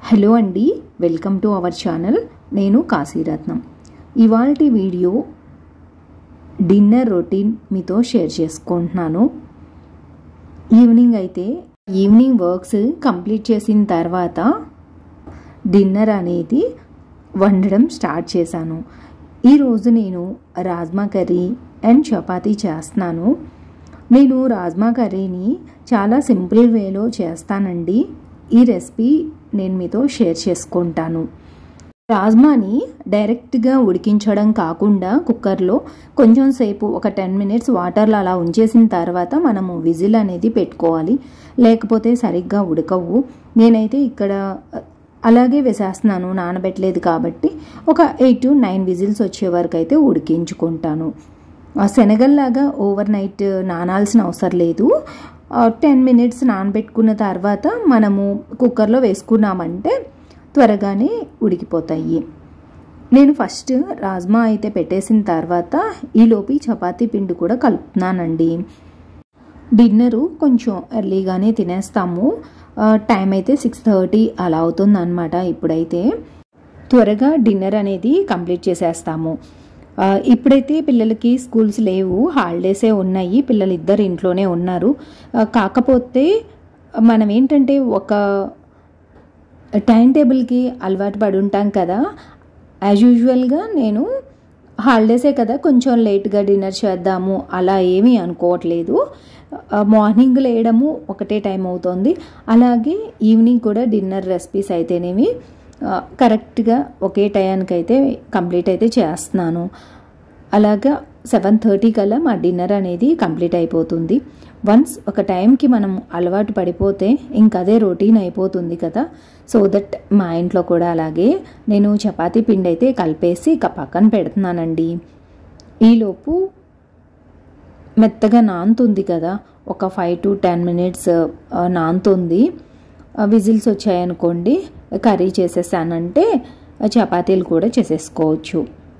Hello అండి, welcome to our channel. నేను కాశీరత్నం. ఇవాల్టి వీడియో డిన్నర్ రొటీన్ మీతో షేర్ చేసుకుంటున్నాను. ఈవినింగ్ వర్క్స్ కంప్లీట్ చేసిన తర్వాత డిన్నర్ అనేది వండడం స్టార్ట్ చేశాను. ఈరోజు నేను రాజ్మా కర్రీ అండ్ చపాతీ చేస్తున్నాను. నేను రాజ్మా కర్రీని చాలా సింపుల్ వేలో చేస్తానండి. ఈ రెసిపీ నేను మీతో షేర్ చేసుకుంటాను. రాజ్మాని డైరెక్ట్గా ఉడికించడం కాకుండా కుక్కర్లో కొంచెం సేపు ఒక 10 minutes వాటర్లో అలా ఉంచేసిన తర్వాత మనము విజిల్ అనేది పెట్టుకోవాలి, లేకపోతే సరిగ్గా ఉడకవు. నేనైతే ఇక్కడ అలాగే వేసేస్తున్నాను, నానబెట్టలేదు కాబట్టి. ఒక 8 to 9 విజిల్స్ వచ్చే వరకు అయితే ఉడికించుకుంటాను. శనగల్లాగా ఓవర్ నైట్ నానాల్సిన అవసరం లేదు. 10 minutes నానబెట్టుకున్న తర్వాత మనము కుక్కర్లో వేసుకున్నామంటే త్వరగానే ఉడికిపోతాయి. నేను ఫస్ట్ రాజ్మా అయితే పెట్టేసిన తర్వాత ఈలోపు చపాతీ పిండి కూడా కలుపుతున్నానండి. డిన్నరు కొంచెం ఎర్లీగానే తినేస్తాము. టైం అయితే 6:30 అలా అవుతుంది అన్నమాట. ఇప్పుడైతే త్వరగా డిన్నర్ అనేది కంప్లీట్ చేసేస్తాము. ఇప్పుడైతే పిల్లలకి స్కూల్స్ లేవు, హాలిడేసే ఉన్నాయి. పిల్లలు ఇద్దరు ఇంట్లోనే ఉన్నారు. కాకపోతే మనం ఏంటంటే ఒక టైం టేబుల్కి అలవాటు పడి ఉంటాం కదా. యాజ్ యూజువల్గా నేను హాలిడేసే కదా కొంచెం లేట్గా డిన్నర్ చేద్దాము అలా ఏమీ అనుకోవట్లేదు. మార్నింగ్ లేయడము ఒకటే టైం అవుతుంది. అలాగే ఈవినింగ్ కూడా డిన్నర్ రెసిపీస్ అయితేనేమి కరెక్ట్గా ఒకే టయానికి అయితే కంప్లీట్ అయితే చేస్తున్నాను. అలాగా 7:30 కల్లా మా డిన్నర్ అనేది కంప్లీట్ అయిపోతుంది. వన్స్ ఒక టైంకి మనం అలవాటు పడిపోతే ఇంకదే రొటీన్ అయిపోతుంది కదా. సో దట్ మా ఇంట్లో కూడా అలాగే నేను చపాతీ పిండి అయితే కలిపేసి పక్కన పెడుతున్నానండి. ఈలోపు మెత్తగా నానుతుంది కదా, ఒక 5 to 10 minutes నానుతుంది. విజిల్స్ వచ్చాయనుకోండి, కర్రీ చేసేసానంటే చపాతీలు కూడా చేసేసుకోవచ్చు.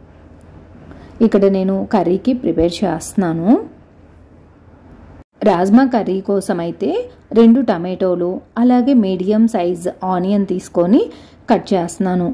ఇక్కడ నేను కర్రీకి ప్రిపేర్ చేస్తున్నాను. రాజ్మా కర్రీ కోసం అయితే 2 టమాటోలు అలాగే మీడియం సైజ్ ఆనియన్ తీసుకొని కట్ చేస్తున్నాను.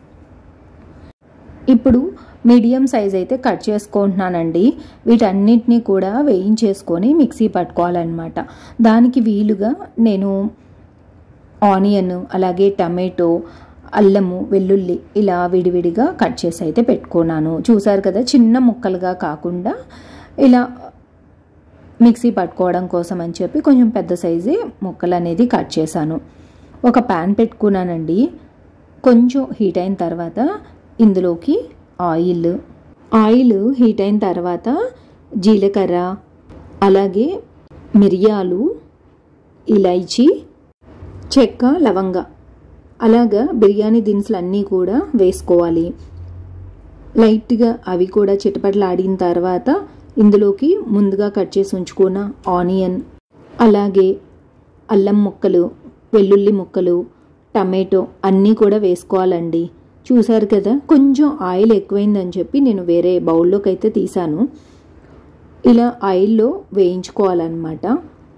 ఇప్పుడు మీడియం సైజ్ అయితే కట్ చేసుకుంటున్నానండి. వీటన్నిటిని కూడా వేయించేసుకొని మిక్సీ పట్టుకోవాలన్నమాట. దానికి వీలుగా నేను ఆనియన్ అలాగే టమాటో, అల్లము, వెల్లుల్లి ఇలా విడివిడిగా కట్ చేసి అయితే పెట్టుకున్నాను. చూసారు కదా, చిన్న ముక్కలుగా కాకుండా ఇలా మిక్సీ పట్టుకోవడం కోసం అని చెప్పి కొంచెం పెద్ద సైజే ముక్కలు అనేది కట్ చేశాను. ఒక ప్యాన్ పెట్టుకున్నానండి. కొంచెం హీట్ అయిన తర్వాత ఇందులోకి ఆయిల్ హీట్ అయిన తర్వాత జీలకర్ర అలాగే మిరియాలు, ఇలైచి, చెక్క, లవంగ అలాగా బిర్యానీ దినుసులు అన్నీ కూడా వేసుకోవాలి. లైట్గా అవి కూడా చిటపటలాడిన తర్వాత ఇందులోకి ముందుగా కట్ చేసి ఉంచుకున్న ఆనియన్ అలాగే అల్లం ముక్కలు, వెల్లుల్లి ముక్కలు, టమాటో అన్నీ కూడా వేసుకోవాలండి. చూసారు కదా, కొంచెం ఆయిల్ ఎక్కువైందని చెప్పి నేను వేరే బౌల్లోకి అయితే తీసాను. ఇలా ఆయిల్లో వేయించుకోవాలన్నమాట.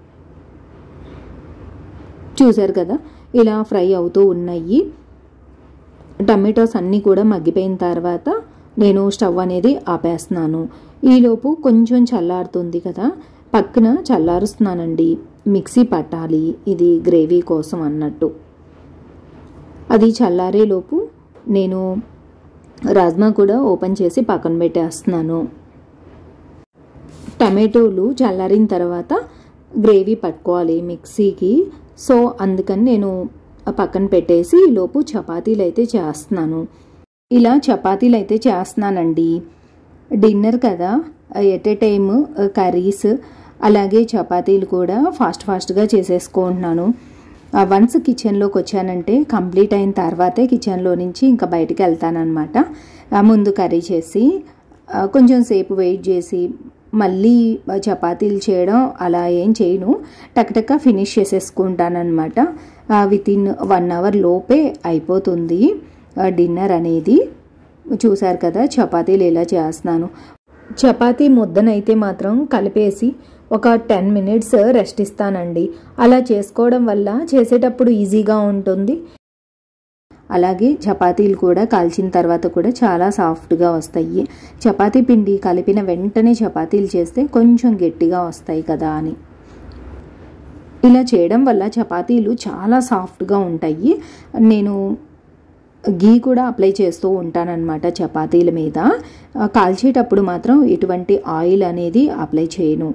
చూసారు కదా, ఇలా ఫ్రై అవుతూ ఉన్నాయి. టమాటోస్ అన్నీ కూడా మగ్గిపోయిన తర్వాత నేను స్టవ్ అనేది ఆపేస్తున్నాను. ఈలోపు కొంచెం చల్లారుతుంది కదా, పక్కన చల్లారుస్తున్నానండి. మిక్సీ పట్టాలి, ఇది గ్రేవీ కోసం అన్నట్టు. అది చల్లారేలోపు నేను రాజ్మా కూడా ఓపెన్ చేసి పక్కన పెట్టేస్తున్నాను. టమాటోలు చల్లారిన తర్వాత గ్రేవీ పట్టుకోవాలి మిక్సీకి. సో అందుకని నేను పక్కన పెట్టేసి ఈలోపు చపాతీలు అయితే చేస్తున్నాను. ఇలా చపాతీలు అయితే చేస్తున్నానండి. డిన్నర్ కదా, ఎట్ ఏ టైమ్ కర్రీస్ అలాగే చపాతీలు కూడా ఫాస్ట్గా చేసేసుకుంటున్నాను. వన్స్ కిచెన్లోకి వచ్చానంటే కంప్లీట్ అయిన తర్వాతే కిచెన్లో నుంచి ఇంకా బయటికి వెళ్తానమాట. ముందు కర్రీ చేసి కొంచెం సేపు వెయిట్ చేసి మళ్ళీ చపాతీలు చేయడం అలా ఏం చేయను, టక్టక్గా ఫినిష్ చేసేసుకుంటానమాట. వితిన్ 1 hour లోపే అయిపోతుంది డిన్నర్ అనేది. చూసారు కదా, చపాతీలు ఎలా చేస్తున్నాను. చపాతీ ముద్దనైతే మాత్రం కలిపేసి ఒక 10 minutes రెస్ట్ ఇస్తానండి. అలా చేసుకోవడం వల్ల చేసేటప్పుడు ఈజీగా ఉంటుంది. అలాగే చపాతీలు కూడా కాల్చిన తర్వాత కూడా చాలా సాఫ్ట్గా వస్తాయి. చపాతీ పిండి కలిపిన వెంటనే చపాతీలు చేస్తే కొంచెం గట్టిగా వస్తాయి కదా అని. ఇలా చేయడం వల్ల చపాతీలు చాలా సాఫ్ట్గా ఉంటాయి. నేను గీ కూడా అప్లై చేస్తూ ఉంటానన్నమాట చపాతీల మీద. కాల్చేటప్పుడు మాత్రం ఎటువంటి ఆయిల్ అనేది అప్లై చేయను.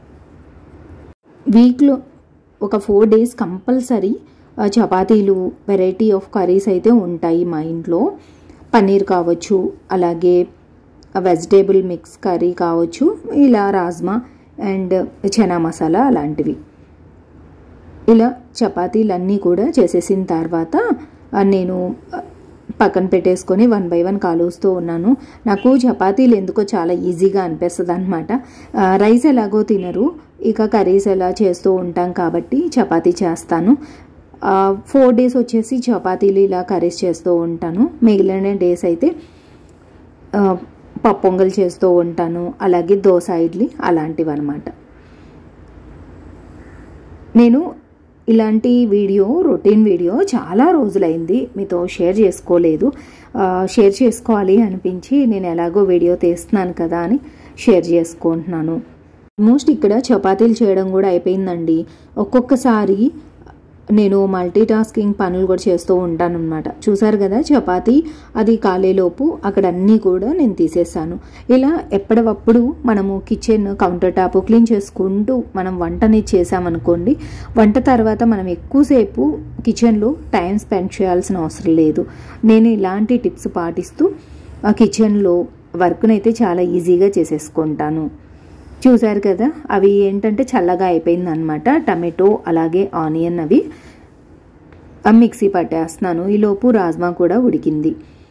వీక్లో ఒక 4 days కంపల్సరీ చపాతీలు వెరైటీ ఆఫ్ కర్రీస్ అయితే ఉంటాయి మా ఇంట్లో. పన్నీర్ కావచ్చు, అలాగే వెజిటేబుల్ మిక్స్ కర్రీ కావచ్చు, ఇలా రాజ్మా అండ్ చనా మసాలా అలాంటివి. ఇలా చపాతీలన్నీ కూడా చేసేసిన తర్వాత నేను పక్కన పెట్టేసుకొని 1 by 1 కాలుస్తూ ఉన్నాను. నాకు చపాతీలు ఎందుకో చాలా ఈజీగా అనిపిస్తుంది అనమాట. రైస్ ఎలాగో తినరు, ఇక కర్రీస్ ఎలా చేస్తూ ఉంటాం కాబట్టి చపాతీ చేస్తాను. 4 days వచ్చేసి చపాతీలు ఇలా కర్రీస్ చేస్తూ ఉంటాను. మిగిలిన డేస్ అయితే పప్పు పొంగల్ చేస్తూ ఉంటాను, అలాగే దోశ ఇడ్లీ అలాంటివి అనమాట. నేను ఇలాంటి రొటీన్ వీడియో చాలా రోజులైంది మీతో షేర్ చేసుకోలేదు. షేర్ చేసుకోవాలి అనిపించి నేను ఎలాగో వీడియో తీస్తున్నాను కదా అని షేర్ చేసుకుంటున్నాను. ఆల్మోస్ట్ ఇక్కడ చపాతీలు చేయడం కూడా అయిపోయిందండి. ఒక్కొక్కసారి నేను మల్టీ టాస్కింగ్ పనులు కూడా చేస్తూ ఉంటాను అనమాట. చూసారు కదా, చపాతీ అది కాలేలోపు అక్కడ అన్నీ కూడా నేను తీసేసాను. ఇలా ఎప్పటికప్పుడు మనము కిచెన్ కౌంటర్ టాప్ క్లీన్ చేసుకుంటూ మనం వంటని చేసామనుకోండి, వంట తర్వాత మనం ఎక్కువసేపు కిచెన్లో టైం స్పెండ్ చేయాల్సిన అవసరం లేదు. నేను ఇలాంటి టిప్స్ పాటిస్తూ ఆ కిచెన్లో వర్క్ని అయితే చాలా ఈజీగా చేసేసుకుంటాను. చూసారు కదా, అవి ఏంటంటే చల్లగా అయిపోయింది అనమాట. టమాటో అలాగే ఆనియన్ అవి మిక్సీ పట్టేస్తున్నాను. ఈలోపు రాజ్మా కూడా ఉడికింది.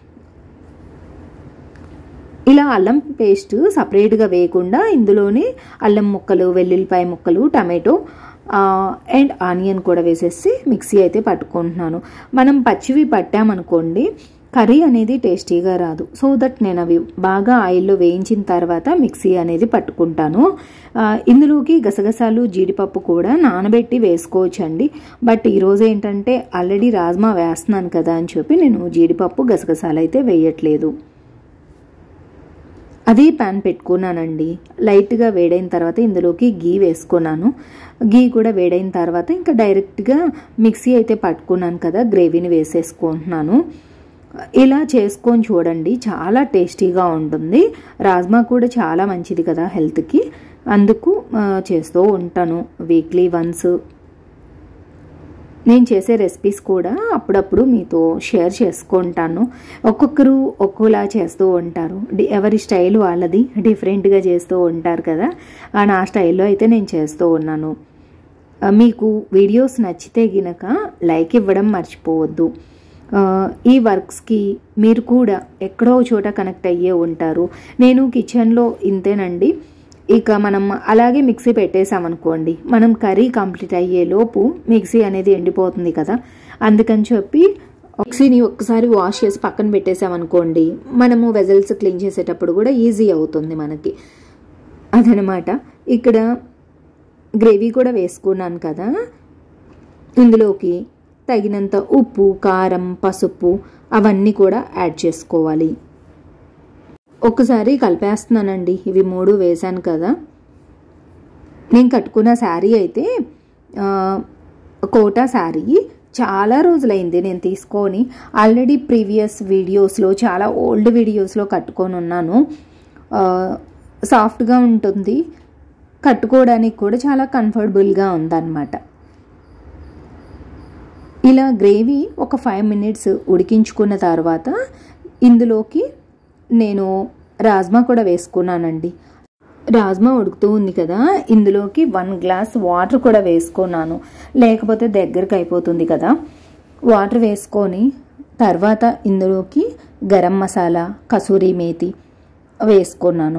ఇలా అల్లం పేస్ట్ సపరేట్గా వేయకుండా ఇందులోనే అల్లం ముక్కలు, వెల్లుల్లిపాయ ముక్కలు, టమాటో అండ్ ఆనియన్ కూడా వేసేసి మిక్సీ అయితే పట్టుకుంటున్నాను. మనం పచ్చివి పట్టామనుకోండి కర్రీ అనేది టేస్టీగా రాదు. సో దట్ నేను అవి బాగా ఆయిల్లో వేయించిన తర్వాత మిక్సీ అనేది పట్టుకుంటాను. ఇందులోకి గసగసాలు, జీడిపప్పు కూడా నానబెట్టి వేసుకోవచ్చండి. బట్ ఈరోజు ఏంటంటే ఆల్రెడీ రాజ్మా వేస్తున్నాను కదా అని చెప్పి నేను జీడిపప్పు, గసగసాలు అయితే వేయట్లేదు. అదే ప్యాన్ పెట్టుకున్నానండి. లైట్గా వేడైన తర్వాత ఇందులోకి గీ వేసుకున్నాను. గీ కూడా వేడైన తర్వాత ఇంకా డైరెక్ట్గా మిక్సీ అయితే పట్టుకున్నాను కదా, గ్రేవీని వేసేసుకుంటున్నాను. ఇలా చేసుకొని చూడండి, చాలా టేస్టీగా ఉంటుంది. రాజ్మా కూడా చాలా మంచిది కదా హెల్త్కి, అందుకు చేస్తూ ఉంటాను వీక్లీ వన్స్. నేను చేసే రెసిపీస్ కూడా అప్పుడప్పుడు మీతో షేర్ చేసుకుంటాను. ఒక్కొక్కరు ఒక్కోలా చేస్తూ ఉంటారు, ఎవరి స్టైల్ వాళ్ళది డిఫరెంట్గా చేస్తూ ఉంటారు కదా. నా స్టైల్లో అయితే నేను చేస్తూ ఉన్నాను. మీకు వీడియోస్ నచ్చితే గినక లైక్ ఇవ్వడం మర్చిపోవద్దు. ఈ వర్క్స్కి మీరు కూడా ఎక్కడో చోట కనెక్ట్ అయ్యే ఉంటారు. నేను కిచెన్లో ఇంతేనండి. ఇక మనం అలాగే మిక్సీ పెట్టేసామనుకోండి, మనం కర్రీ కంప్లీట్ అయ్యేలోపు మిక్సీ అనేది ఎండిపోతుంది కదా. అందుకని చెప్పి మిక్సీని ఒక్కసారి వాష్ చేసి పక్కన పెట్టేసామనుకోండి, మనము వెజల్స్ క్లీన్ చేసేటప్పుడు కూడా ఈజీ అవుతుంది మనకి. అదనమాట. ఇక్కడ గ్రేవీ కూడా వేసుకున్నాను కదా, ఇందులోకి తగినంత ఉప్పు, కారం, పసుపు అవన్నీ కూడా యాడ్ చేసుకోవాలి. ఒకసారి కలిపేస్తున్నానండి. ఇవి 3 వేసాను కదా. నేను కట్టుకున్న శారీ అయితే కోటా శారీ. చాలా రోజులైంది నేను తీసుకొని. ఆల్రెడీ ప్రీవియస్ వీడియోస్లో, చాలా ఓల్డ్ వీడియోస్లో కట్టుకొని ఉన్నాను. సాఫ్ట్గా ఉంటుంది, కట్టుకోవడానికి కూడా చాలా కంఫర్టబుల్గా ఉందన్నమాట. ఇలా గ్రేవీ ఒక 5 minutes ఉడికించుకున్న తర్వాత ఇందులోకి నేను రాజ్మా కూడా వేసుకున్నానండి. రాజ్మా ఉడుకుతూ ఉంది కదా, ఇందులోకి 1 glass వాటర్ కూడా వేసుకున్నాను, లేకపోతే దగ్గరకు అయిపోతుంది కదా. వాటర్ వేసుకొని తర్వాత ఇందులోకి గరం మసాలా, కసూరి మేతి వేసుకున్నాను.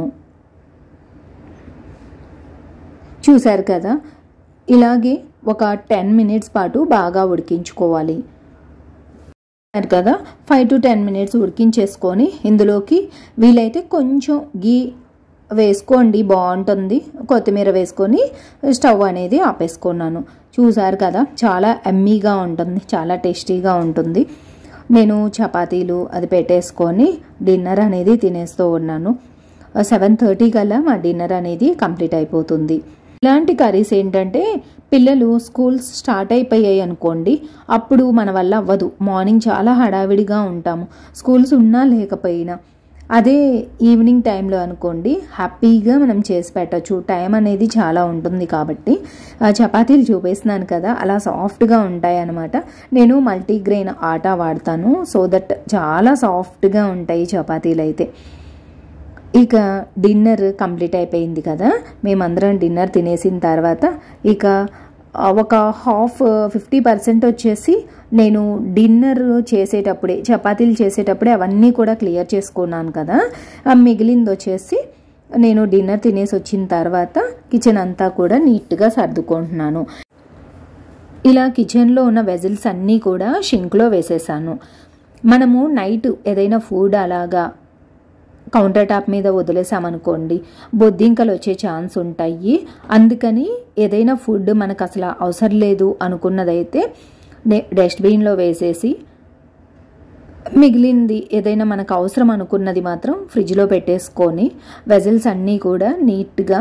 చూసారు కదా, ఇలాగే ఒక 10 minutes పాటు బాగా ఉడికించుకోవాలి కదా. 5 to 10 minutes ఉడికించేసుకొని ఇందులోకి వీలైతే కొంచెం గీ వేసుకోండి, బాగుంటుంది. కొత్తిమీర వేసుకొని స్టవ్ అనేది ఆపేసుకున్నాను. చూసారు కదా, చాలా ఎమ్మీగా ఉంటుంది, చాలా టేస్టీగా ఉంటుంది. నేను చపాతీలు అది పెట్టేసుకొని డిన్నర్ అనేది తినేస్తూ ఉన్నాను. 7:30 కల్లా మా డిన్నర్ అనేది కంప్లీట్ అయిపోతుంది. ఇలాంటి కర్రీస్ ఏంటంటే పిల్లలు స్కూల్స్ స్టార్ట్ అయిపోయాయి అనుకోండి, అప్పుడు మన వల్ల అవ్వదు. మార్నింగ్ చాలా హడావిడిగా ఉంటాము, స్కూల్స్ ఉన్నా లేకపోయినా. అదే ఈవినింగ్ టైంలో అనుకోండి హ్యాపీగా మనం చేసి పెట్టచ్చు. టైం అనేది చాలా ఉంటుంది కాబట్టి. చపాతీలు చూపిస్తున్నాను కదా, అలా సాఫ్ట్గా ఉంటాయి అన్నమాట. నేను మల్టీగ్రెయిన్ ఆటా వాడతాను, సో దట్ చాలా సాఫ్ట్గా ఉంటాయి చపాతీలు అయితే. ఇక డిన్నర్ కంప్లీట్ అయిపోయింది కదా, మేమందరం డిన్నర్ తినేసిన తర్వాత ఇక ఒక 50% వచ్చేసి నేను డిన్నర్ చేసేటప్పుడే, చపాతీలు చేసేటప్పుడే అవన్నీ కూడా క్లియర్ చేసుకున్నాను కదా. మిగిలింది వచ్చేసి నేను డిన్నర్ తినేసి వచ్చిన తర్వాత కిచెన్ అంతా కూడా నీట్గా సర్దుకుంటున్నాను. ఇలా కిచెన్లో ఉన్న వెజిల్స్ అన్నీ కూడా షింక్లో వేసేసాను. మనము నైట్ ఏదైనా ఫుడ్ అలాగా కౌంటర్ టాప్ మీద వదిలేసామనుకోండి బొద్దింకలు వచ్చే ఛాన్స్ ఉంటాయి. అందుకని ఏదైనా ఫుడ్ మనకు అసలు అవసరం లేదు అనుకున్నదైతే డస్ట్బిన్లో వేసేసి, మిగిలింది ఏదైనా మనకు అవసరం అనుకున్నది మాత్రం ఫ్రిడ్జ్లో పెట్టేసుకొని వెజిల్స్ అన్నీ కూడా నీట్గా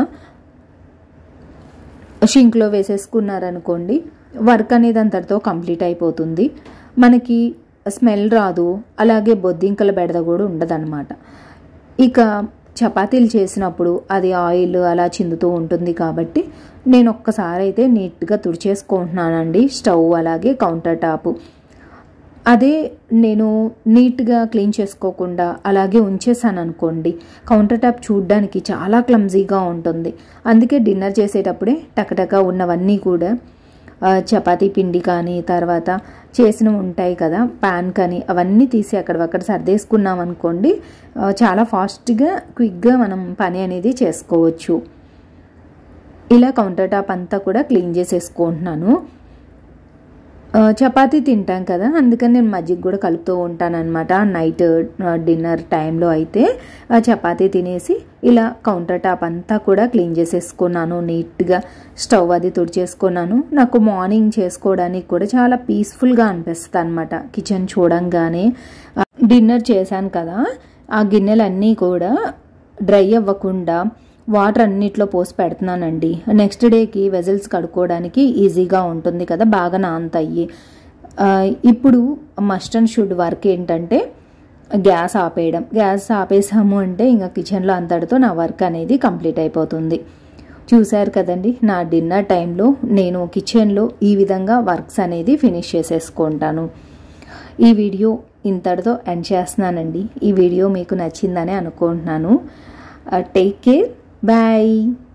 షింక్లో వేసేసుకున్నారనుకోండి వర్క్ అనేది అంతటితో కంప్లీట్ అయిపోతుంది. మనకి స్మెల్ రాదు, అలాగే బొద్దింకల బెడద కూడా ఉండదన్నమాట. ఇక చపాతీలు చేసినప్పుడు అది ఆయిల్ అలా చిందుతూ ఉంటుంది కాబట్టి నేను ఒక్కసారి అయితే నీట్గా తుడిచేసుకుంటున్నానండి స్టవ్ అలాగే కౌంటర్ టాప్. అదే నేను నీట్గా క్లీన్ చేసుకోకుండా అలాగే ఉంచేసాను అనుకోండి కౌంటర్ టాప్ చూడడానికి చాలా క్లమ్జీగా ఉంటుంది. అందుకే డిన్నర్ చేసేటప్పుడే టకటక ఉన్నవన్నీ కూడా చపాతీ పిండి కానీ తర్వాత చేసినవి ఉంటాయి కదా ప్యాన్ కానీ అవన్నీ తీసి అక్కడక్కడ సర్దేసుకున్నాం అనుకోండి చాలా ఫాస్ట్గా క్విక్గా మనం పని అనేది చేసుకోవచ్చు. ఇలా కౌంటర్ టాప్ అంతా కూడా క్లీన్ చేసేసుకుంటున్నాను. చపాతీ తింటాం కదా, అందుకని నేను మజ్జిగ కూడా కలుపుతూ ఉంటానన్నమాట. నైట్ డిన్నర్ టైంలో అయితే చపాతీ తినేసి ఇలా కౌంటర్ టాప్ అంతా కూడా క్లీన్ చేసేసుకున్నాను. నీట్గా స్టవ్ అది తుడిచేసుకున్నాను. నాకు మార్నింగ్ చేసుకోవడానికి కూడా చాలా పీస్ఫుల్గా అనిపిస్తుంది అనమాట. కిచెన్ చూడంగానే డిన్నర్ చేశాను కదా, ఆ గిన్నెలన్నీ కూడా డ్రై అవ్వకుండా వాటర్ అన్నిట్లో పోసి పెడుతున్నానండి. నెక్స్ట్ డేకి వెజల్స్ కడుక్కోవడానికి ఈజీగా ఉంటుంది కదా, బాగా నానతాయి. ఇప్పుడు మస్ట్ అండ్ షుడ్ వర్క్ ఏంటంటే గ్యాస్ ఆపేయడం. గ్యాస్ ఆపేసాము అంటే ఇంకా కిచెన్లో అంతటితో నా వర్క్ అనేది కంప్లీట్ అయిపోతుంది. చూశారు కదండి, నా డిన్నర్ టైంలో నేను కిచెన్లో ఈ విధంగా వర్క్స్ అనేది ఫినిష్ చేసేసుకుంటాను. ఈ వీడియో ఇంతటితో ఎండ్ చేస్తున్నానండి. ఈ వీడియో మీకు నచ్చిందని అనుకుంటున్నాను. Take care, bye.